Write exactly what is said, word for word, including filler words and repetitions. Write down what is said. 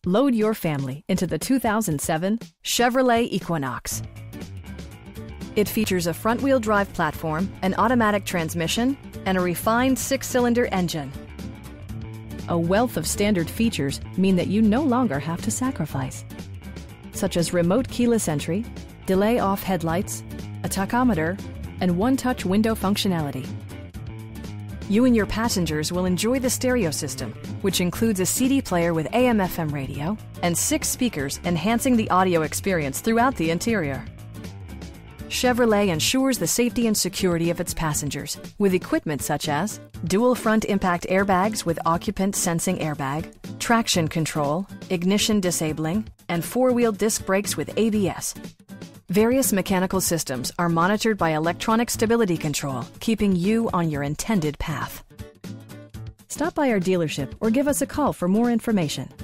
Load your family into the two thousand seven Chevrolet Equinox. It features a front-wheel drive platform, an automatic transmission, and a refined six-cylinder engine. A wealth of standard features mean that you no longer have to sacrifice, such as remote keyless entry, delay-off headlights, a tachometer, and one-touch window functionality. You and your passengers will enjoy the stereo system, which includes a C D player with A M F M radio and six speakers enhancing the audio experience throughout the interior. Chevrolet ensures the safety and security of its passengers with equipment such as dual front impact airbags with occupant sensing airbag, traction control, ignition disabling, and four-wheel disc brakes with A B S. Various mechanical systems are monitored by electronic stability control, keeping you on your intended path. Stop by our dealership or give us a call for more information.